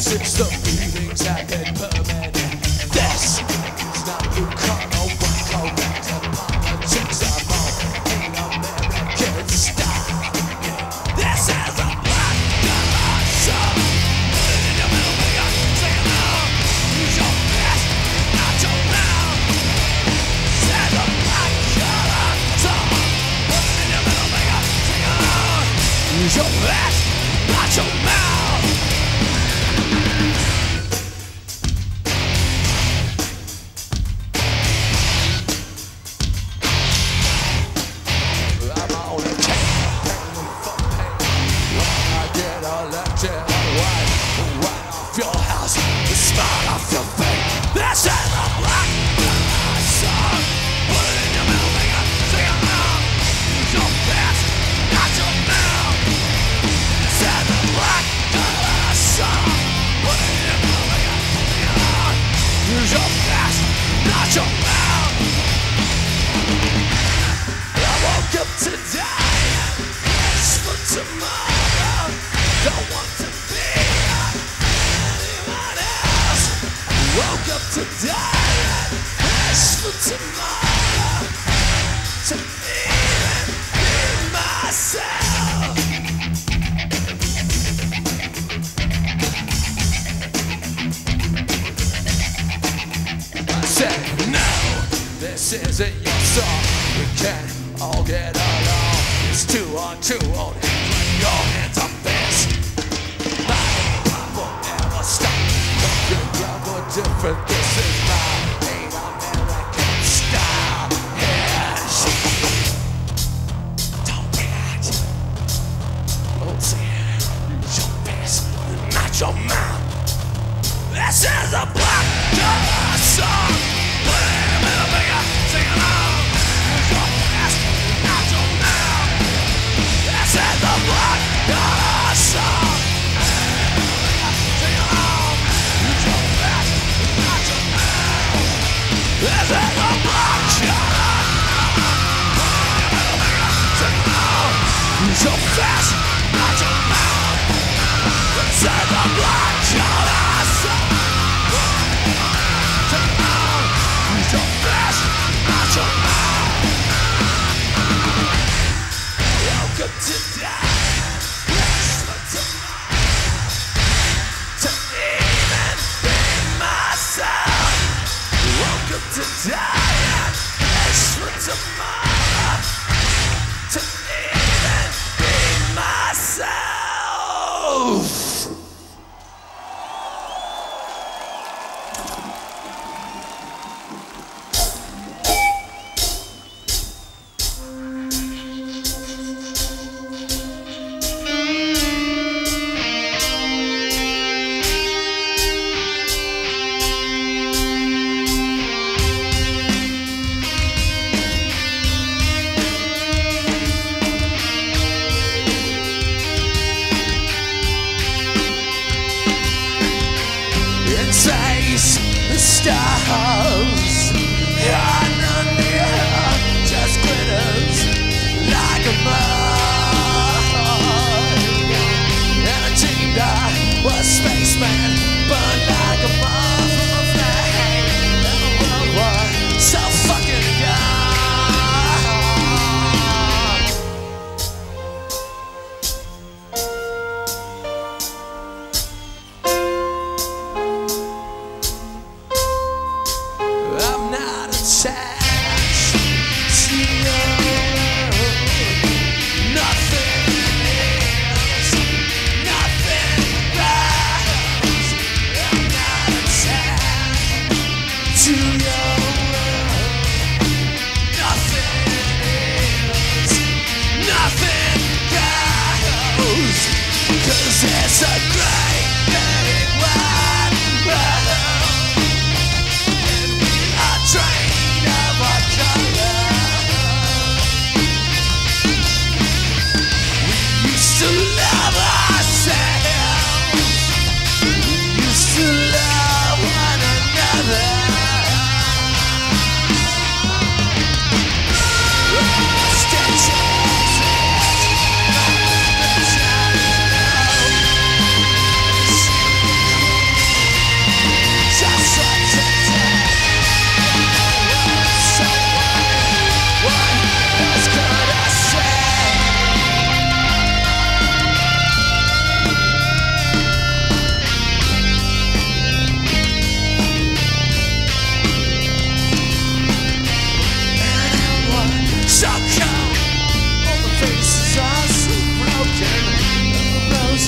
since the feelings have been permanent. This is not Bucano, but correct politics. I'm on American style. This is a black collar song. Put it in your middle finger, sing along. Use your fist, not your mouth. This is a black collar song. Put it in your middle finger, sing along. Use your fist, not your mouth. This isn't your song, we can all get along. It's 2 on 2, hold hands when your hands are fist. My pop won't ever stop. Don't get more different, this is my ain't American style. Yes. Don't react. Don't say it. Use your fist, not your mouth. This is a black collar song. Put it in the middle finger, sing along. Use your fist, not your mouth. This is a black collar song. Sing along. Use your fist, not your mouth. This is a black collar. Sing along. Use your fist, not your mouth. This is a black collar song. Your flesh, not your mouth. Welcome to die. Welcome to even be myself. Welcome to die. Welcome tomorrow. To even be myself. Stars underneath just glitters like a mud. And a team that was spaceman burned like a moth from a flame. And the world was so fucking young. I'm not attached to you. Nothing is, nothing lasts. I'm not attached to you. Nothing is, nothing goes. 'Cause it's a great big wide world. Train of our color. We used to love ourselves. We used to love one another. Stitches,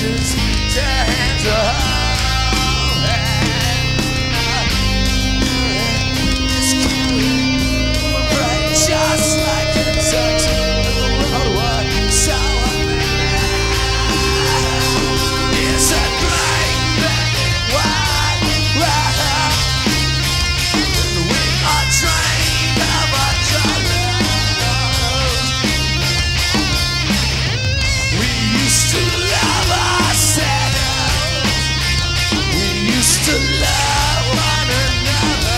wishes to hands up. Just like a touch of the world, so it's a great big wide world. We are trained of our troubles. We used to love ourselves. We used to love one another.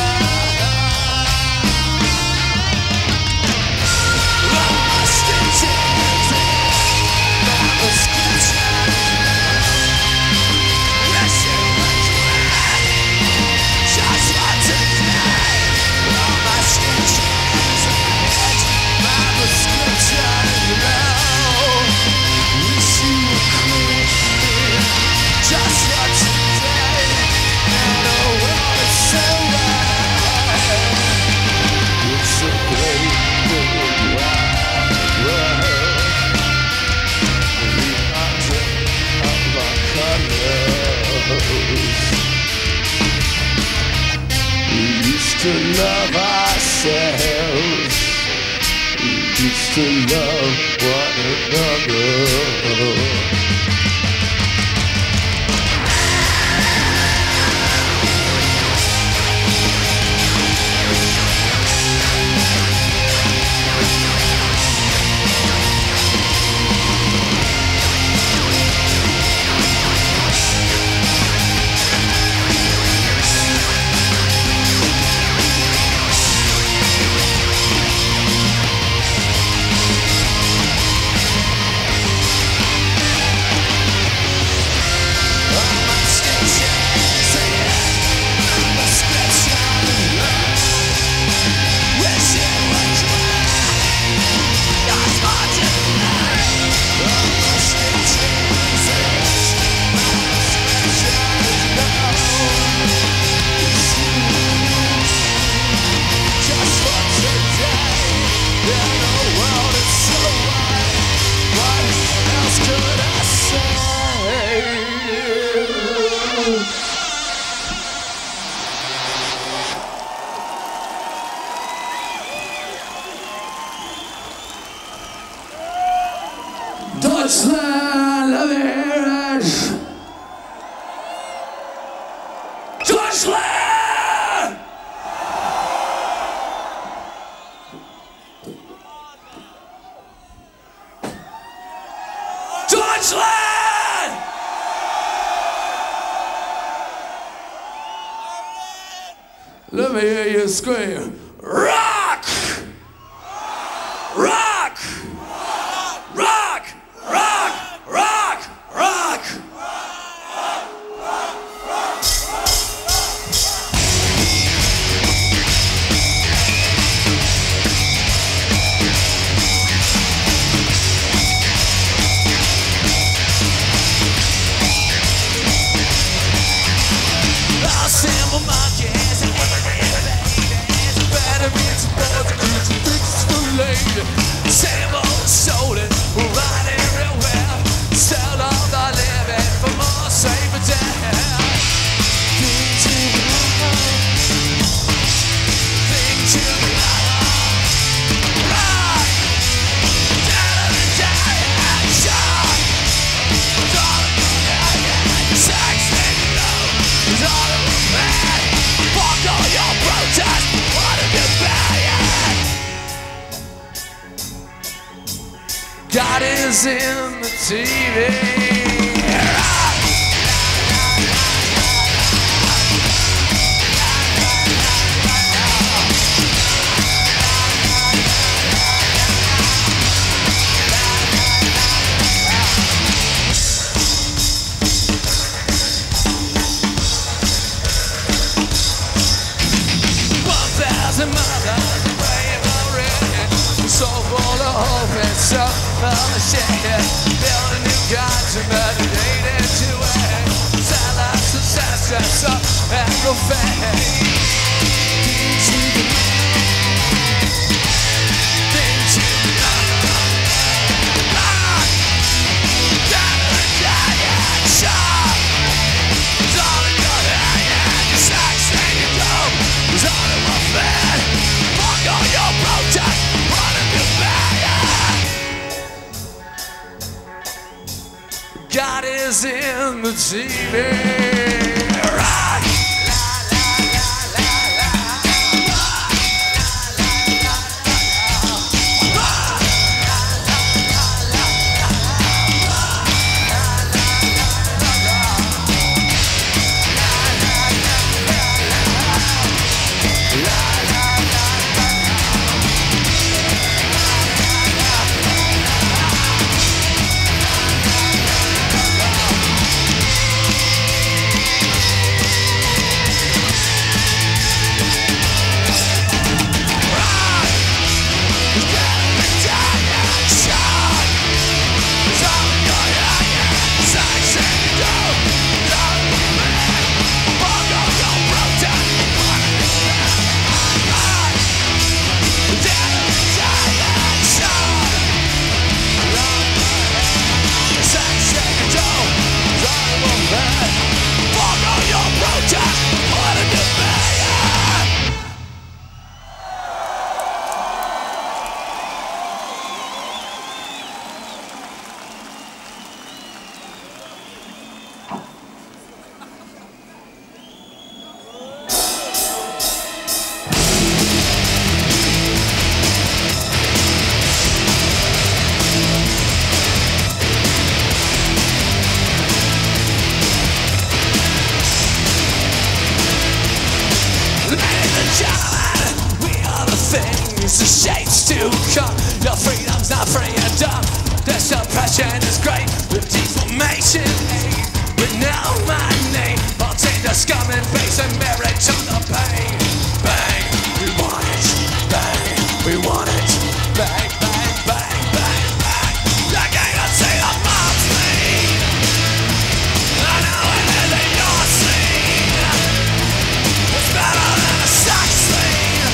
To love ourselves, we used to love one another. Deutschland, love the Irish. Deutschland! Deutschland! Let me hear you scream. Rock! Rock! Rock! Rock! Rock! Rock! I'll sample my jazz and better it's more than it's fixed for later. Same old stolen, right everywhere. Sell all the living for more safer death. Think to the rock, down of the direction. All of the sex and love is all of the man. Fuck all your protest, what have you been? God is in the TV. So full of hope and so full of shit. Build a new God to God is in the TV. Rock! The shapes to come. Your freedom's not free and dumb. The suppression is great. The deformation aid. We know my name. I'll take the scum and base and merit to the pain. Bang, we want it. Bang, we want it. Bang, bang, bang, bang, bang. The gang will say the mom's clean. I know it isn't your scene. It's better than a sex scene.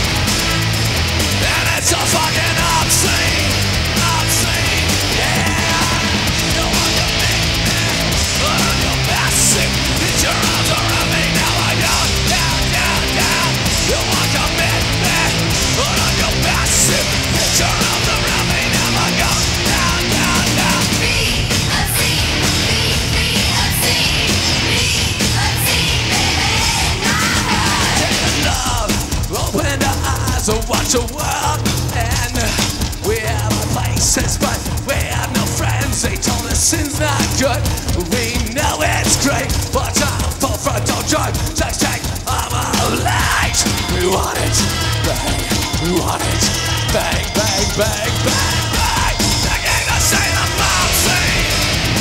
And it's a fucking obscene, obscene, yeah. You want to make me, put on your best suit. Put your arms around me, now I go down, down, down. You want to make me, put on your best suit. Put your arms around me, now I go down, down, down. Be obscene, be obscene, be obscene, baby, in my heart. Take the love, open the eyes, watch the world. And we have our places, but we have no friends. They told us sin's not good. We know it's great, but I'm full front, don't drive. Take, I'm a light. We want it, bang, we want it, bang, bang, bang, bang, bang. The gang that say the mob scene.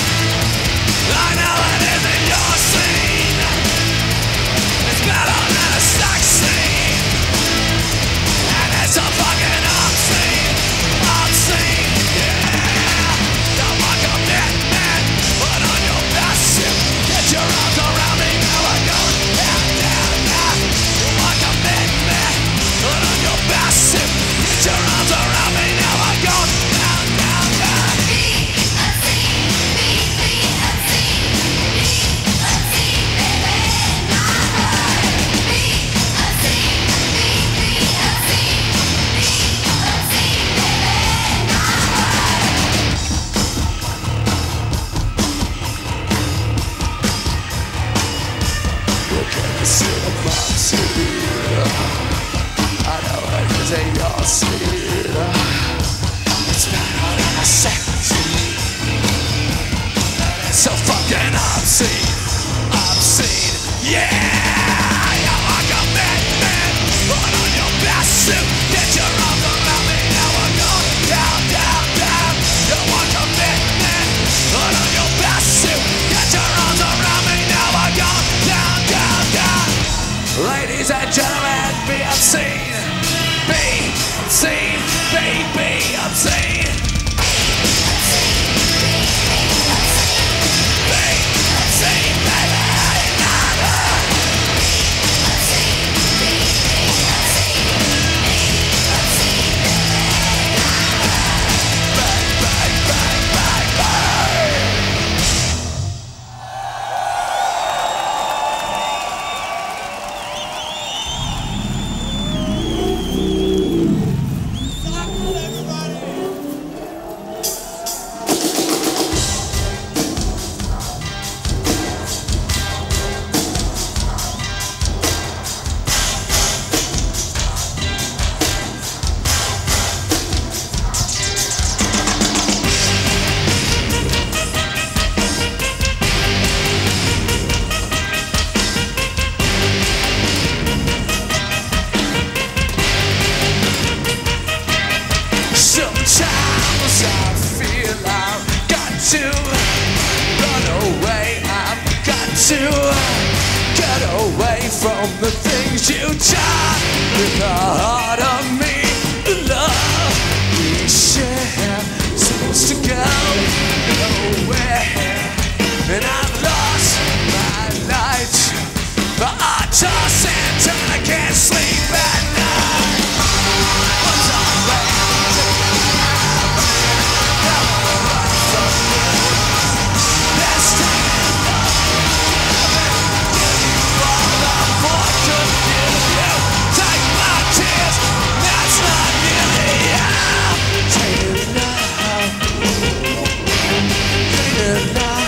I know it isn't your scene. It's better than a sex scene. And it's a fucking obscene, obscene, yeah. Don't want commitment, put on your best suit. Get your arms around me, now I'm going down, down, down. You want commitment, put on your best suit. Get your arms around me, now I'm going down, down, down. Be obscene, be obscene, be obscene, baby, in my heart. Be obscene, be obscene, be obscene, baby, in my heart. You can't see the mob scene. I know it isn't your scene. It's better than a sex scene. So fucking obscene, obscene, yeah. You want commitment, put on your best suit. Get your arms around me, now I'm going down, down, down. You want commitment, put on your best suit. Get your arms around me, now I'm going down, down, down. Ladies and gentlemen, be obscene, be obscene, be obscene. to get away from the things you tried with the heart of me. The love we share seems to go nowhere, and I've lost my light, but I toss and turn, I can't sleep at night. What's all right? Let's take it love, give you all I'm more could give you. Take my tears, that's not nearly how. Take it now, take it now.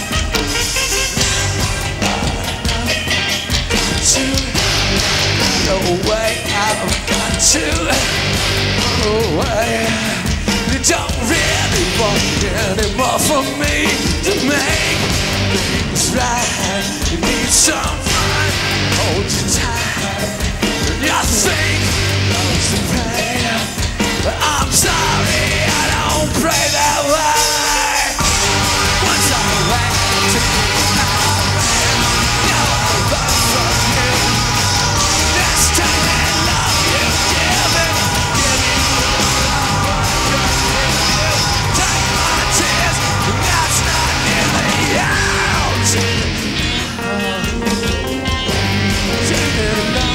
No way, I've got to go away. You don't really want anymore from me to make things right. You need someone hold you tight, and you think love's the pain, but I'm sorry, I don't pray that way. Once I went to be alright, now I run from you. This time and love you give it, give you all I could give you. Take my tears, and that's not nearly out. Take it now.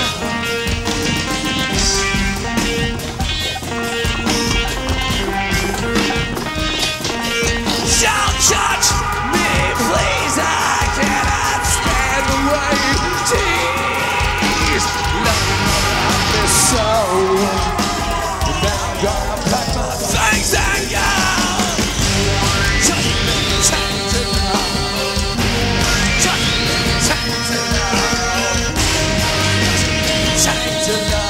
Don't touch me, please. I cannot stand the way you tease. Love me so. Now I'm gonna pack my things and go. Just time to know. Just time to know. Time to know.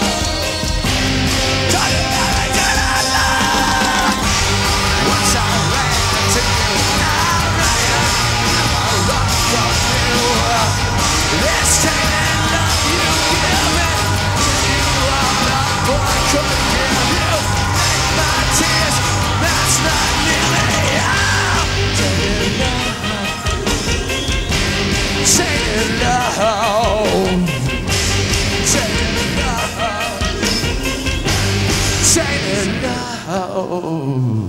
Once I ran to you, now I run from you. This time and love you give it, give you all I could give you. Make my tears, that's not nearly how. Take it now, take it now, take it now, take it now.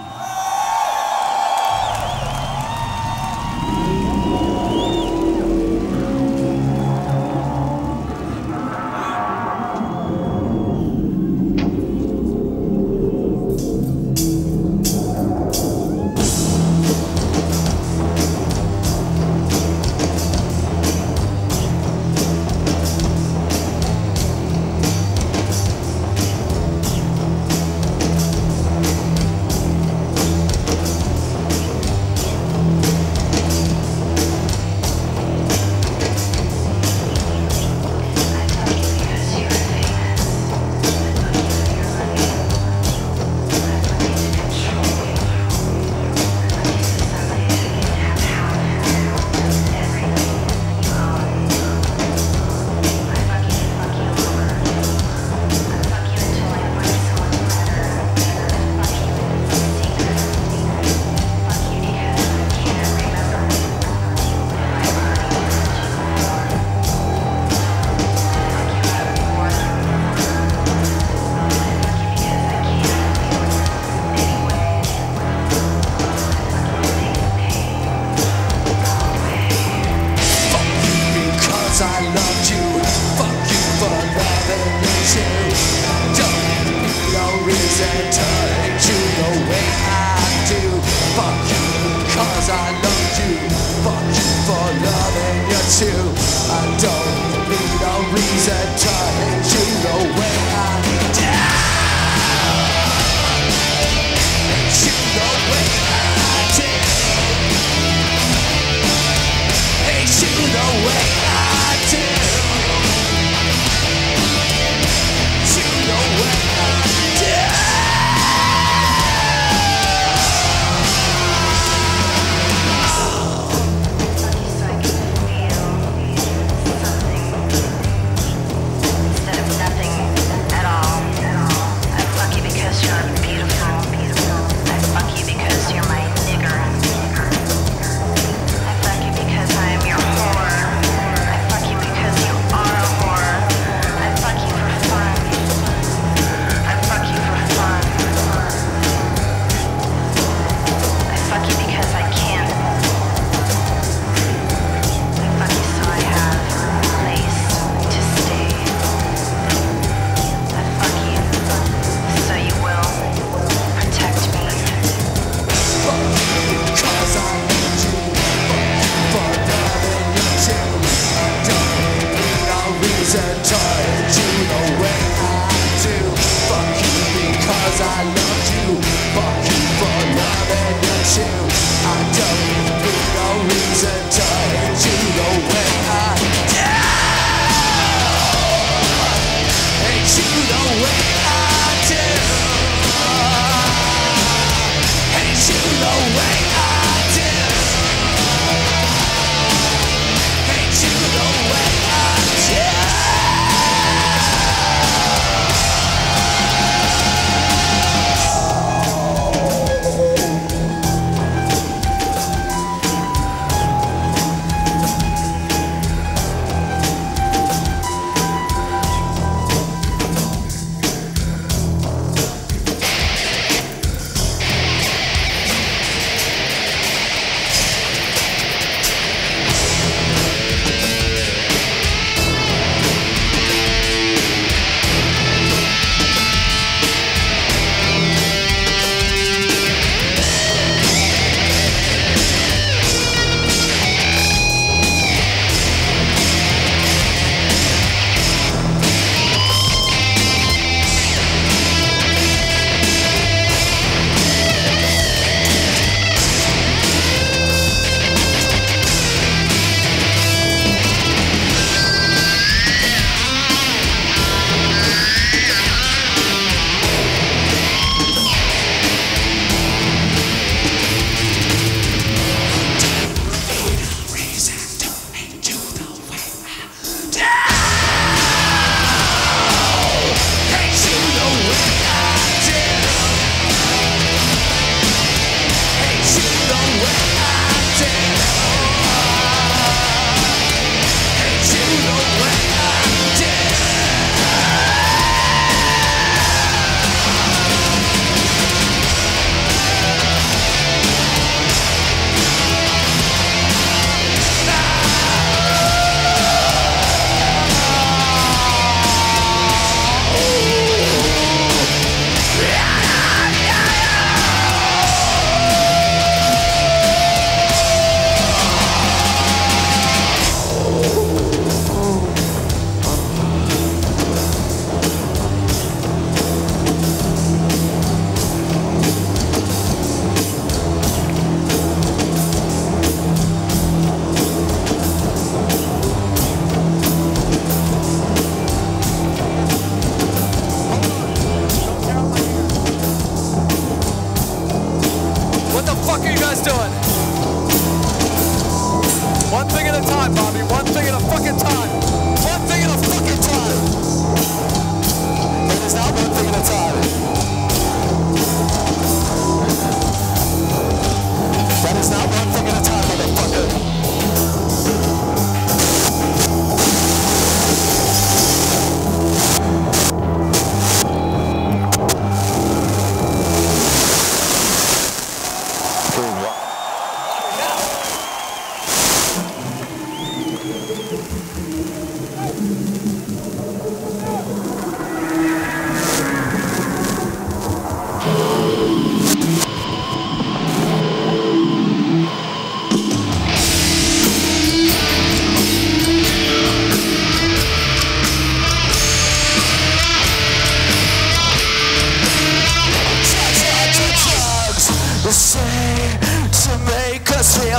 I loved you, fuck you for loving me too. Don't need no reason to hate you the way I do. Fuck you because I loved you, fuck you for loving you too. I don't need no reason to hate you the way I do. Hate you the way I do. Hate you the way I do. You know what I do. So I can feel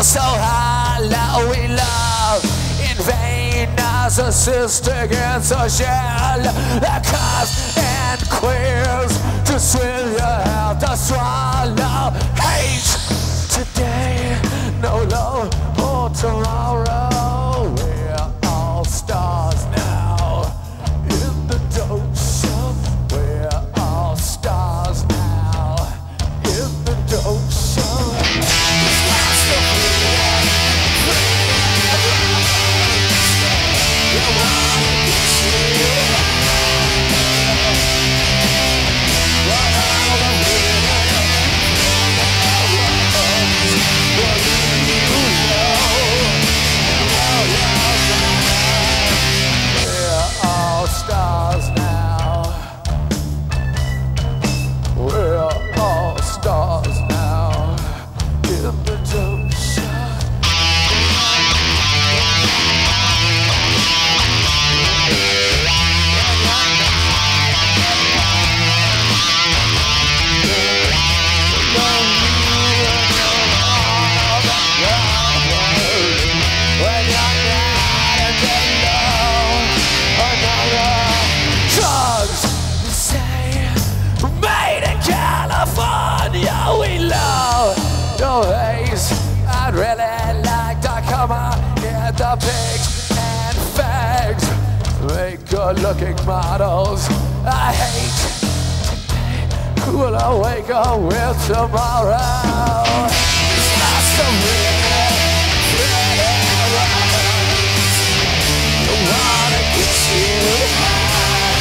so hollow we love in vain, narcissistic and social. The cops and queers to swim your health to swallow hate today, no love for tomorrow. We're all stars now in the dope show. We're all stars now in the dope show. I'd really like to come out, get the pigs and fags, make good-looking models. I hate today, who will I wake up with tomorrow? It's not some pretty rose. I wanna get you high,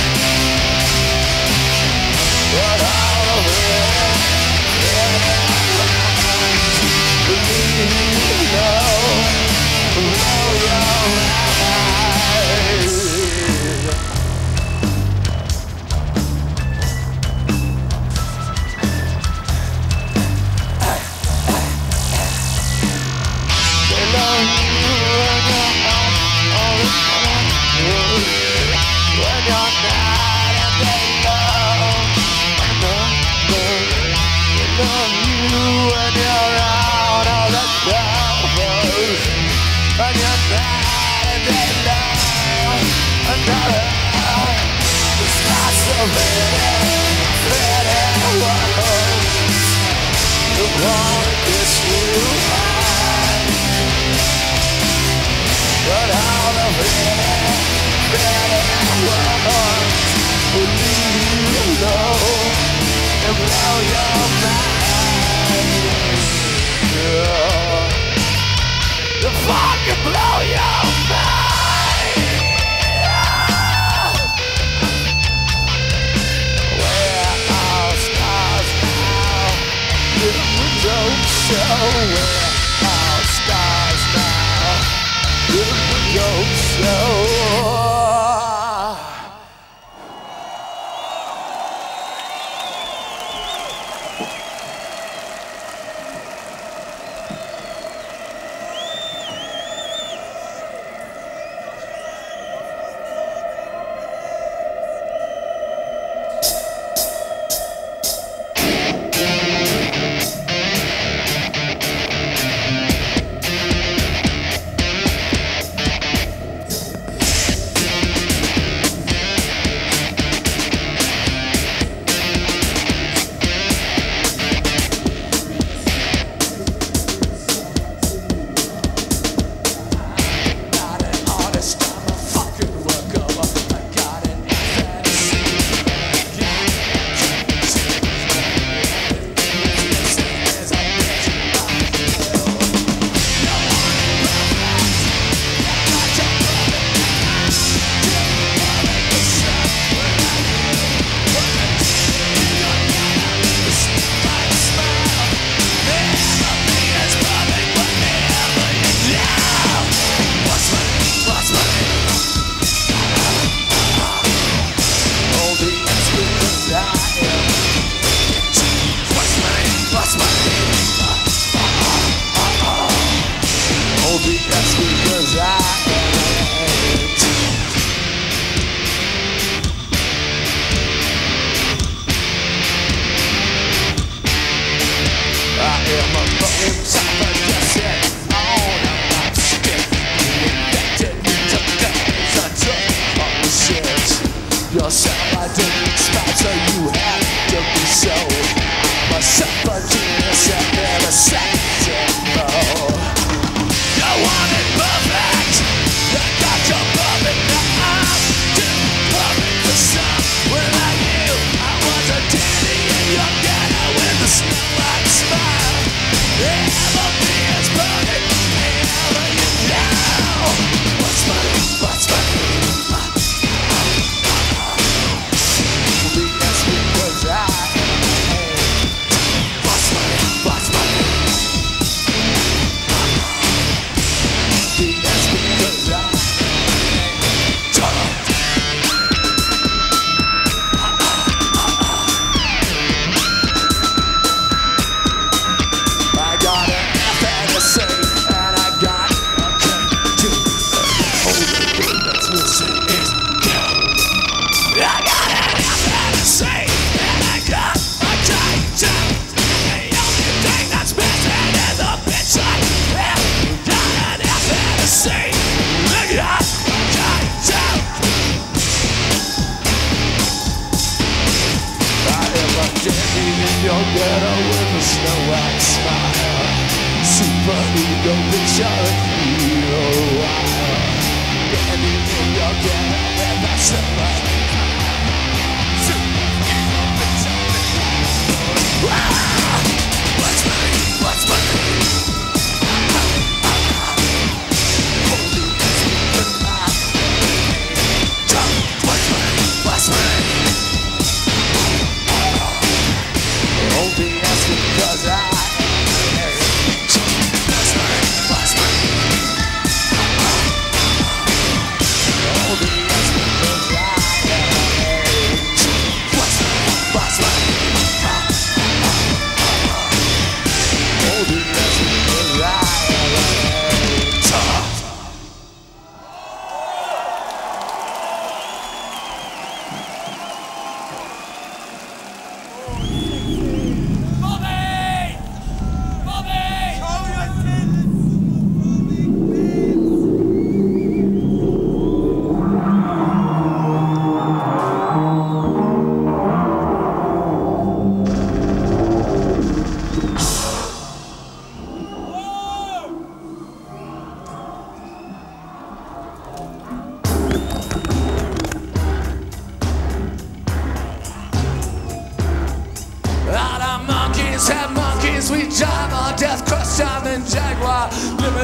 but all of it,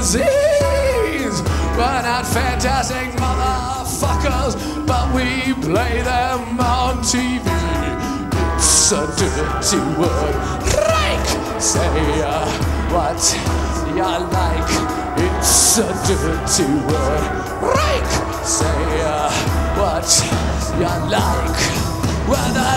magazines. We're not fantastic motherfuckers, but we play them on TV. It's a dirty word. Like, say what you like. It's a dirty word. Like, say what you like. We're the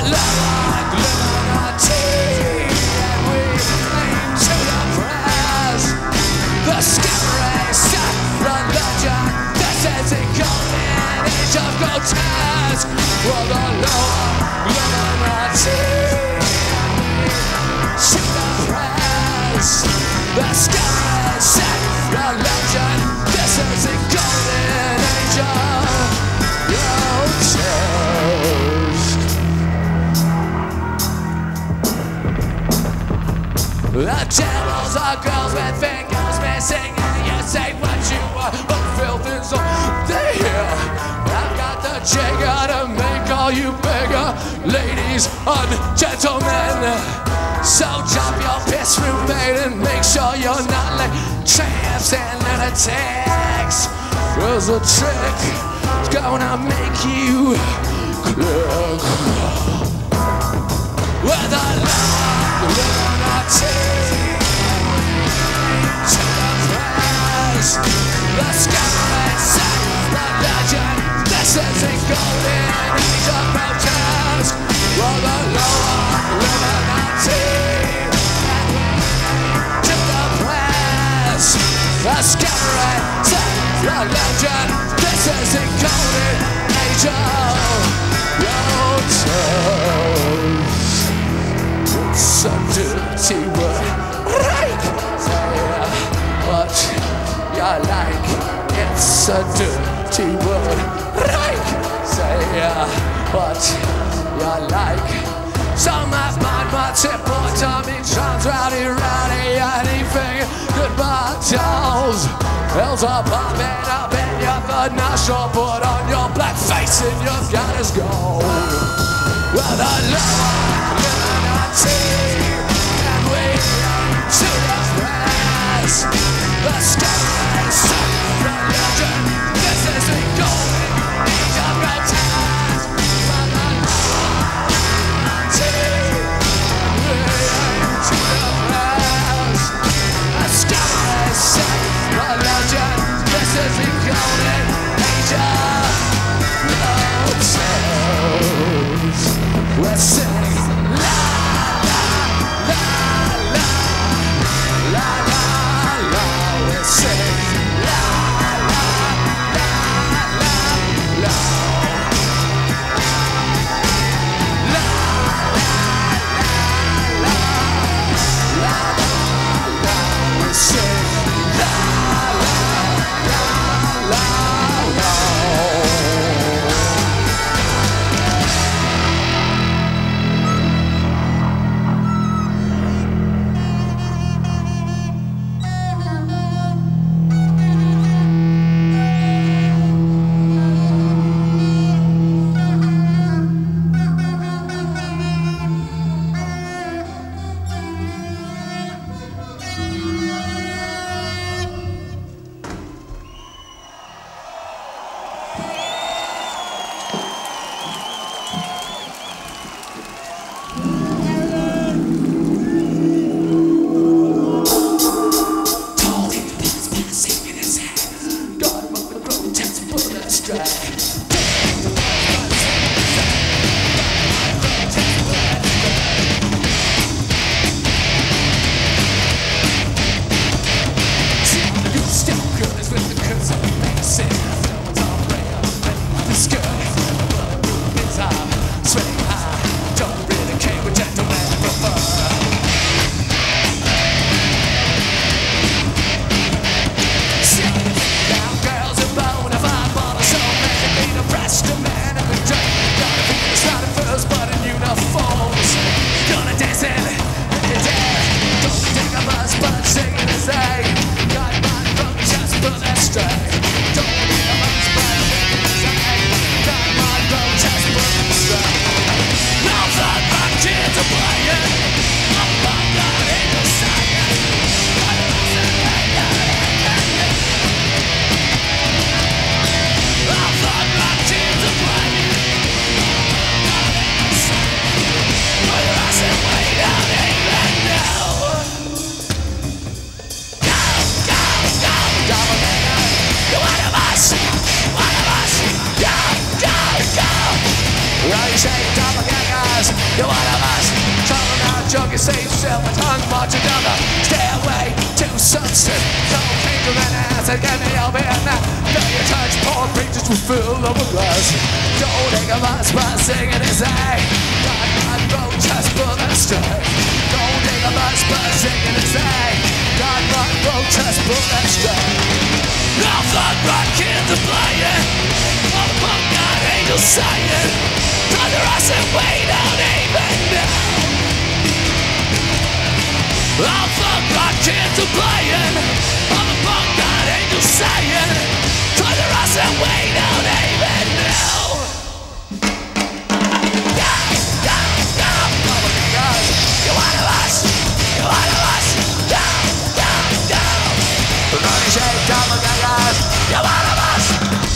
luminati, and we aim to the press. The scary set religion. This is the golden age of grotesque. We're the luminati, to the press. The scary set religion. This is the golden age of grotesque. The devils are girls with fingers missing, and you say what you are, but filth is all they hear. I've got the jigger to make all you bigger, ladies and gentlemen. So jump your piss roommate and make sure you're not like tramps and lunatics. Cause the trick is gonna make you click. With a luminati to the press, the sky set the legend. This is a golden age of protest. We're the luminati to the press, the sky set the legend. This is a golden age of protest. It's a dirty word. Right? Say what you like. It's a dirty word. Right? Say what you like. Some have mind, but simple tummy trans, rowdy, anything. Goodbye, dolls. Hills are popping up in your third nostril. Put on your black face and you've got us gold. Well, the luminati, and we to the press. The sky is religion. This is the golden age of protest. Well, the luminati, and we to the press. The sky is religion. This is the golden age of protest. We're singing la la la la la la la. We're singing You're one of us. Traveling out, jogging, save yourself, my tongue marching down the stairway to substance. So finger in ass and get me over here now. Feel your touch, poor creatures will fill up a glass. Don't think of us, but singing is a God, my throat just full of strength. Don't think of us, but singing is a God, my throat just full of strength. Now thought rock kids are playing. All the punk got angels saying, brother, I said, wait out even now. All thought rock kids are playing. All the punk got angels saying, brother, I said, wait out even now. You're one of us. You're one of us. We're gonna shake doppelgangers. You're one of us.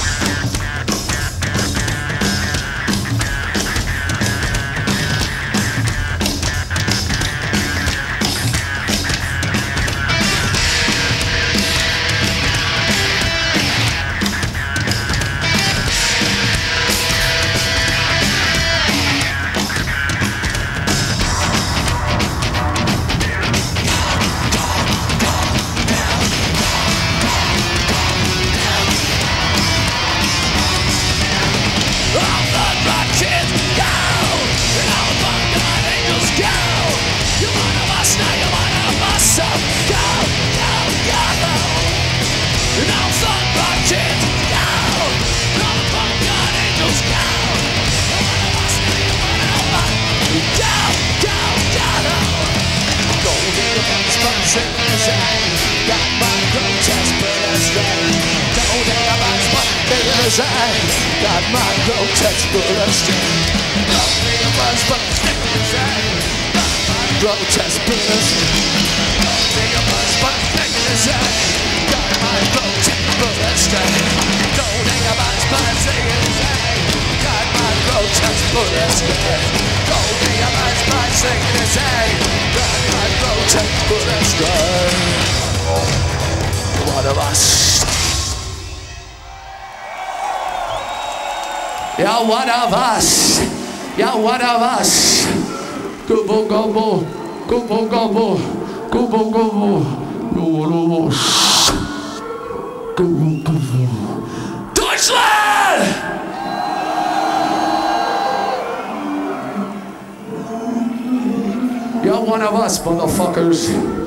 Got my grotesque bullets. Don't think of us, but think inside. Got my grotesque bullets. Don't think of us, but think inside. Got my grotesque bullets. Don't think of us, but think inside. Got my grotesque bullets. Don't think of us, but think inside. Got my grotesque bullets. One of us. You're one of us. You're one of us. Gobble gobble, gobble gobble, gobble gobble. You're one of us. Gobble gobble. Deutschland! You're one of us, motherfuckers.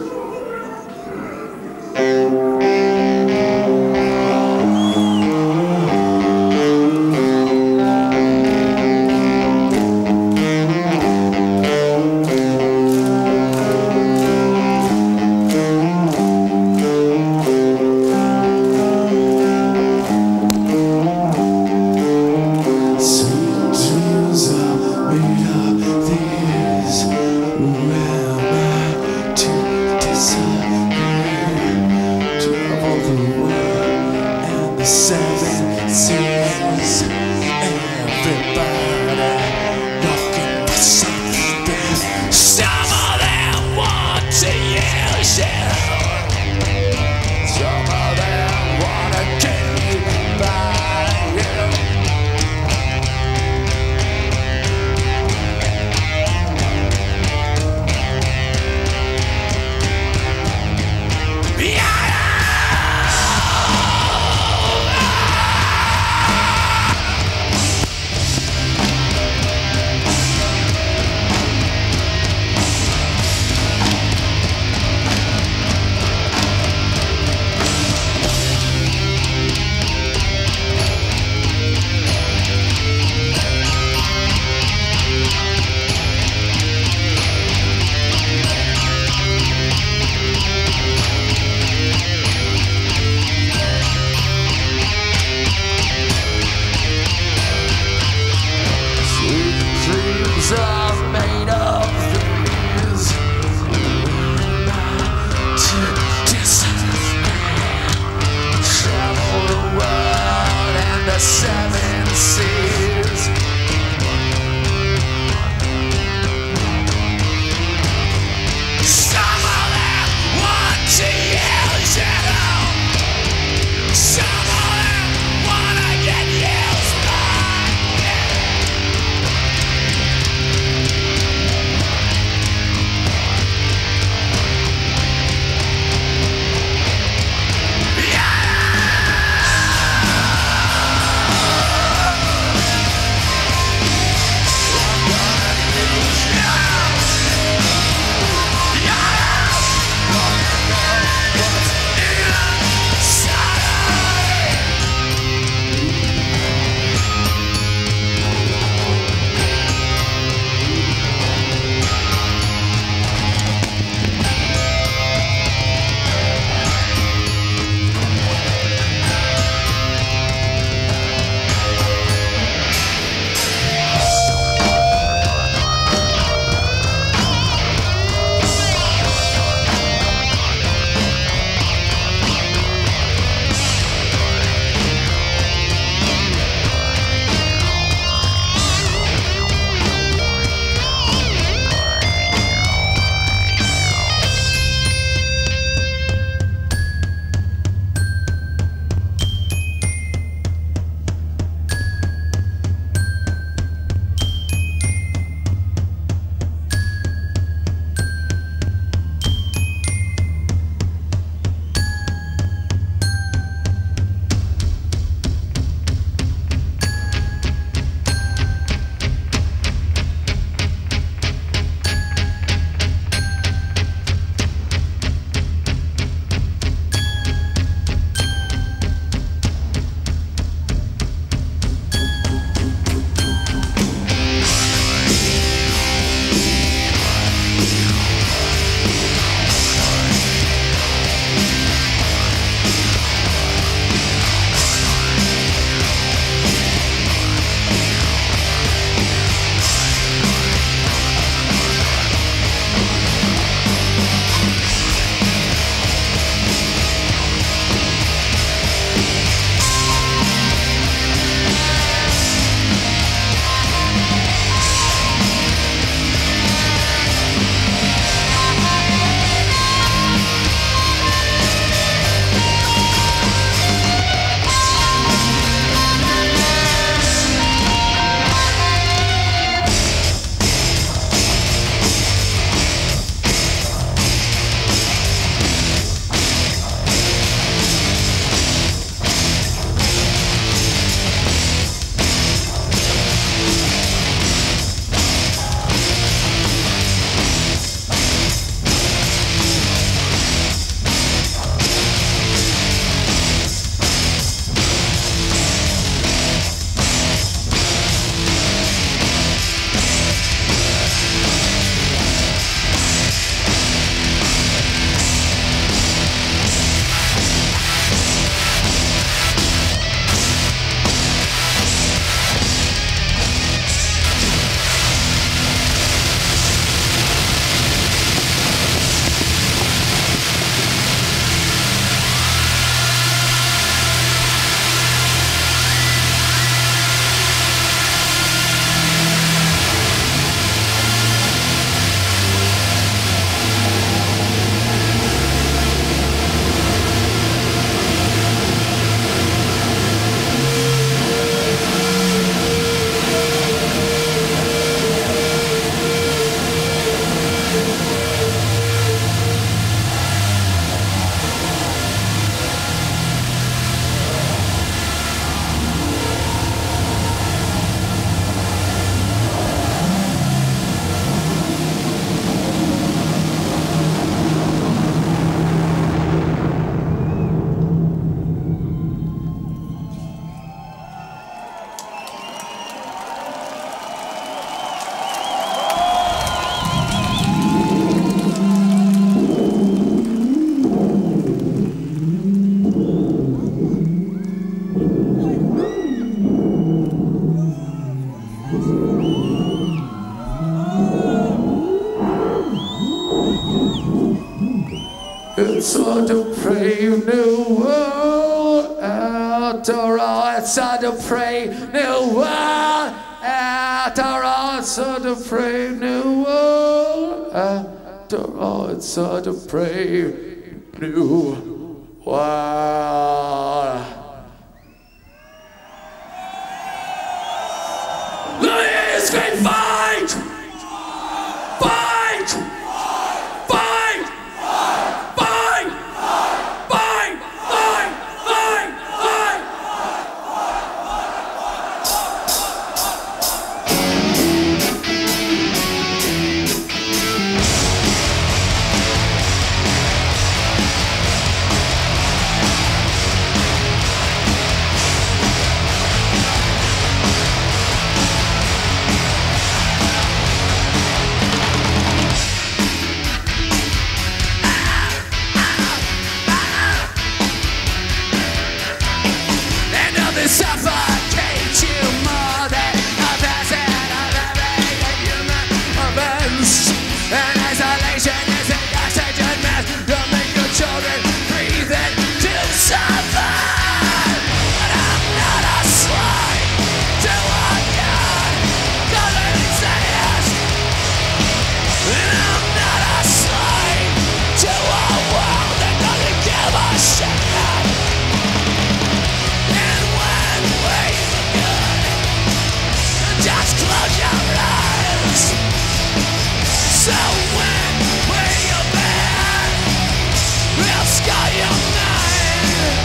After all, it's hard to pray, new world. After all, it's hard to pray, new world. After all, it's hard to pray, new world. Let's get fight! Fight! Fight! Fight! Fight! Fight! Fight! Fight! Suffocate you more than a thousand of every human events. And isolation is the oxygen mask. You'll make your children breathe it to survive. But I'm not a slave to a god, doesn't exist. And I'm not a slave to a world that doesn't give a shit. Just close your eyes. So when we obey, we'll scar your mind.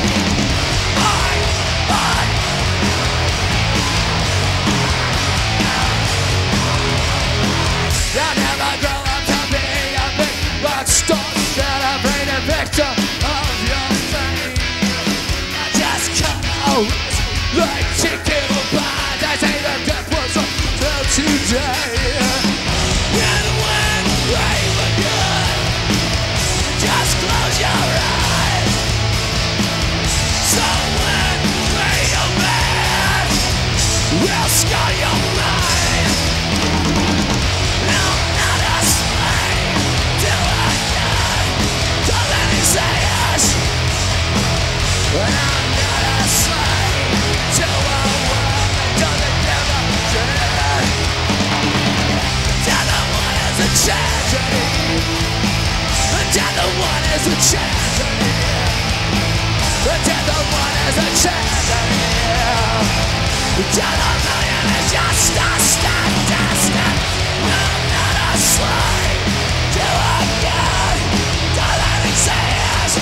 I'll never grow up to be a big rock star, celebrated victim of your fame. I just cut out like chicken pie. I say that death was up till today. And when we were good, just close your eyes. So when we are bad, we'll scar your mind. I'm not a slave to a god, doesn't exist. And I'm not a slave to a world that doesn't give a shit. The other one is a tragedy. The other one is a tragedy. The other one is a tragedy. The other million is just a statistic. I'm not a slave to a god, doesn't exist.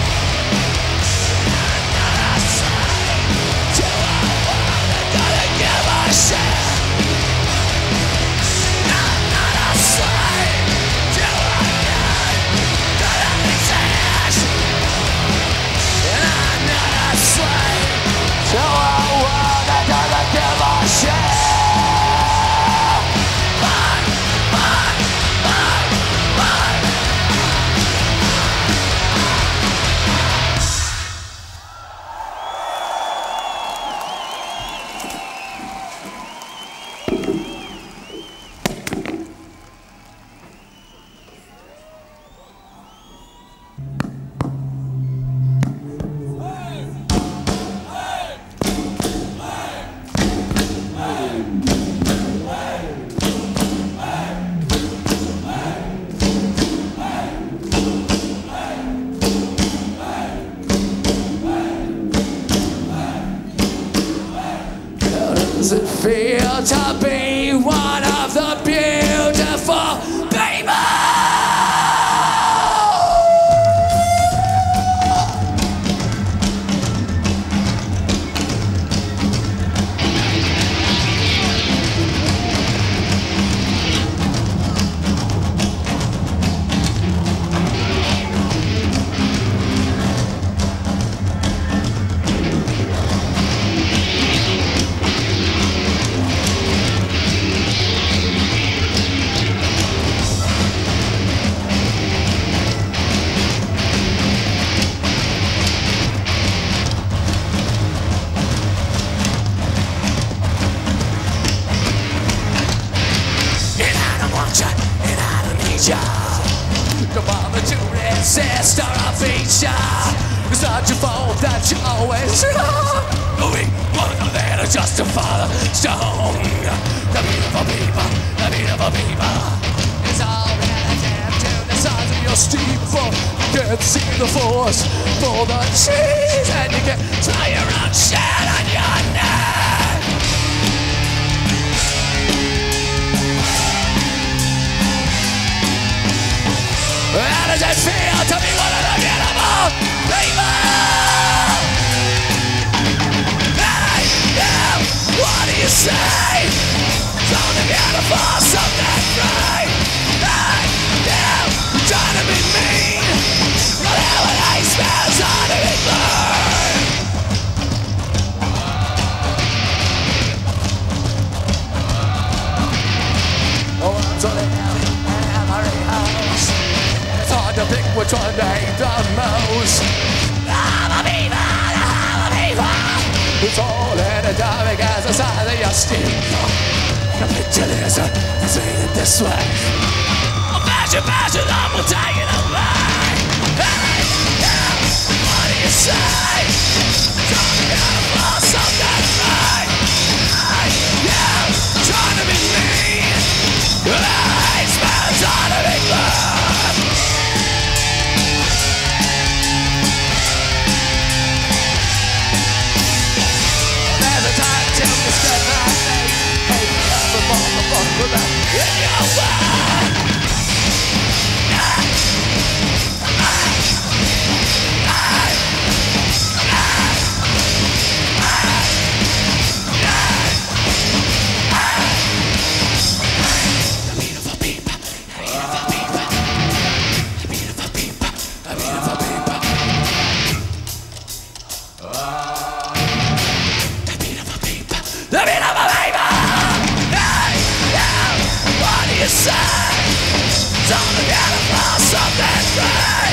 I'm not a slave to a world that doesn't give a shit. I'm not a slave to a god, doesn't exist. And I'm not a slave to a world that doesn't give a shit. Bye, bye, bye, bye. How does it feel to be one of the beautiful people? can't see the forest for the trees, and you can try your own shit on your neck. How does it feel to be one of the beautiful people? Hey, you, what do you say? Something beautiful, something free. Hey, you, trying to be mean. Well, how would I smell trying to be clean? Oh, I'm so down in every house. It's hard to pick which one to hate the most. I'm a beaver, I'm a beaver. It's all in a dynamic as the size of your stick. The picture is seen it this way. A passion, I will take it away. Hey, yeah, what do you say? Something beautiful, something right. Hey, yeah, trying to be mean. Hey, smells trying to be good. There's a time till you spend my face. Hey, I'm a motherfucker back in your way. The beat of a paper. Hey, yeah, what do you say? Something beautiful, something great.